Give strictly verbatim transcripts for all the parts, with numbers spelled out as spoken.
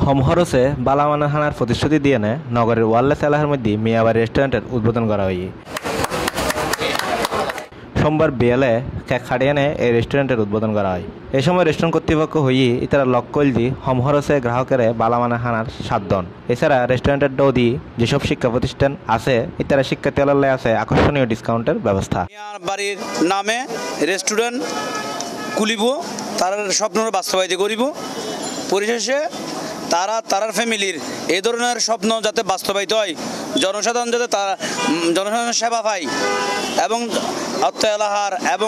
হোমহরসে বালামানা হানার প্রতিশ্রুতি দিয়ে নেয় নগরের ওয়ারলেস এলাকার মধ্যে মিয়াবাড়ি রেস্টুরেন্টের উদ্বোধন করা হয়। সোমবার বিয়েলে কেক খাটিয়ে নেয় এই রেস্টুরেন্টের উদ্বোধন করা হয়। এই সময় রেস্টুরেন্ট কর্তৃপক্ষ হয়ে ইতারা লক্ষ্য দি হোমহরসে গ্রাহকের বালামানা হানার সাতজন। এছাড়া রেস্টুরেন্টের দৌদি যেসব শিক্ষা প্রতিষ্ঠান আছে ইতারা শিক্ষার্থীদের আছে আকর্ষণীয় ডিসকাউন্টের ব্যবস্থা। বাড়ির নামে রেস্টুরেন্ট খুলিব, তার স্বপ্ন বাস্তবায়িত করিব। পরিশেষে তারা তার ফ্যামিলির এই ধরনের স্বপ্ন যাতে বাস্তবায়িত হয়, জনসাধারণ যাতে তারা জনসাধারণের সেবা পায় এবং অর্থ এলাহার এবং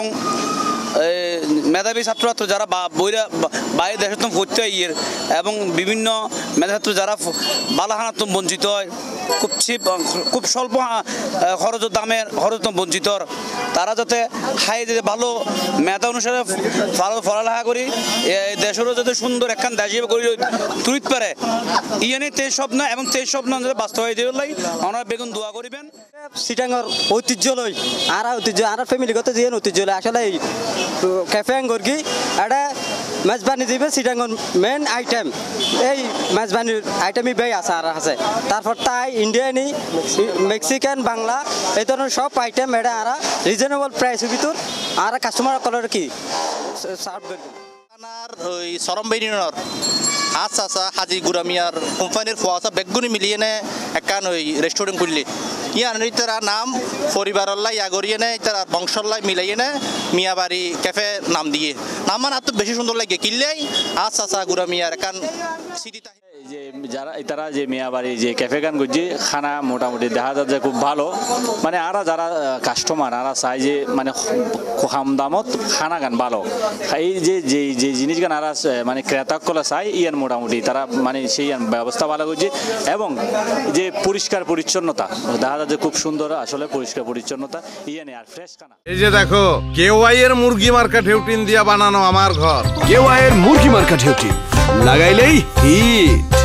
মেধাবী ছাত্রছাত্র যারা বইরা বাইরের দেশের পড়তে হয় এবং বিভিন্ন মেধাছাত্র যারা বালাহানাত্ম বঞ্চিত হয়, খুব চিপ খুব স্বল্প খরচ দামের খরচ বঞ্চিত, তারা যাতে হাই যাতে ভালো মেধা অনুসারে ভালো পড়ালেখা করি দেশেরও যাতে সুন্দর একখান দেশ হিসেবে করি তুলিত পারে ইয়ানি তেজ স্বপ্ন এবং তেজ স্বপ্ন যাতে বাস্তবায়িত হলাই আমরা বেগুন দোয়া করিবেন। সিটাঙ্গর ঐতিহ্য লই আর ঐতিহ্য আর ফ্যামিলিগত যে ঐতিহ্য লই আসলে এই ক্যাফে গর্গি এটা মেজবানি দিবে সিটাঙ্গর মেন আইটেম এই মেজবানির আইটেমই বেই আছে আর আছে। তারপর তাই ইন্ডিয়ানি মেক্সিকান বাংলা এই ধরনের সব আইটেম এটা আর রিজনেবল প্রাইসের ভিতর আর কাস্টমার কলর কি সার্ভ করবে। ওই সরমবেরিনর আচ্ছা আচ্ছা হাজি গুরামিয়ার কোম্পানির ফোয়াশা বেগুনি মিলিয়ে নে একান ওই রেস্টুরেন্ট করলে ইয়ান তারা নাম পরিবারল্লাই আগরিয়ে নেয় তারা বংশল্লাই মিলাইয়ে নেয় মিয়াবাড়ি ক্যাফে নাম দিয়ে নাম মানে এত বেশি সুন্দর লাগে কিনলেই আচ্ছা আচ্ছা গুরামিয়ার একান সিটি যে যারা তারা যে মিয়াবাড়ি যে ক্যাফে গান করছে খানা মোটামুটি দেখা যায় যে খুব ভালো, মানে আরা যারা কাস্টমার আরা চাই যে মানে কম দামত খানা গান ভালো এই যে যে যে জিনিস গান আরা মানে ক্রেতাকলা চাই ইয়ান মোটামুটি তারা মানে সেই ব্যবস্থা ভালো করছে এবং যে পরিষ্কার পরিচ্ছন্নতা দেখা যায় যে খুব সুন্দর আসলে পরিষ্কার পরিচ্ছন্নতা ইয়ানে আর ফ্রেশ খানা। এই যে দেখো কেওয়াই এর মুরগি মার্কা ঢেউটিন দিয়া বানানো আমার ঘর। কেওয়াই এর মুরগি মার্কা ঢেউটিন লাগাইলেই হিট।